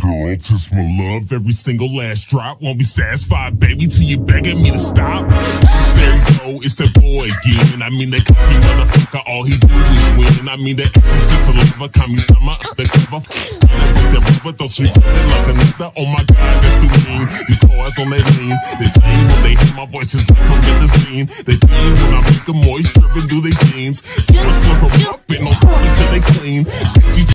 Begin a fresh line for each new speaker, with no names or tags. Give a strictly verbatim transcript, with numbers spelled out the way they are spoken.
girl, taste my love. Every single last drop. Won't be satisfied, baby, till you begging me to stop. There you go, it's that boy again. I mean that cocky motherfucker, all he do is win. I mean that exorcist a lover, Kami-sama undercover. With that rubber, throw sweet it like a nigga. Oh my god, that's too mean. These boys on that lean. They scream when they hear my voice is like I'm at the scene. They fiend when I make them moist, dripping through their jeans. So I slip them up in those till they clean.